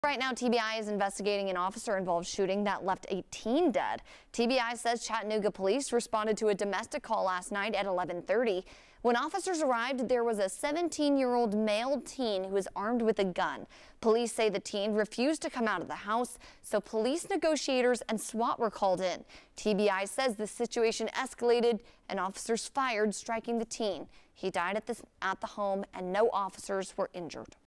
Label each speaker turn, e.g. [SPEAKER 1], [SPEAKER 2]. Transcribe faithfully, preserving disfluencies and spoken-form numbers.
[SPEAKER 1] Right now, T B I is investigating an officer-involved shooting that left a teen dead. T B I says Chattanooga police responded to a domestic call last night at eleven thirty. When officers arrived, there was a seventeen-year-old male teen who was armed with a gun. Police say the teen refused to come out of the house, so police negotiators and SWAT were called in. T B I says the situation escalated and officers fired, striking the teen. He died at, this, at the home and no officers were injured.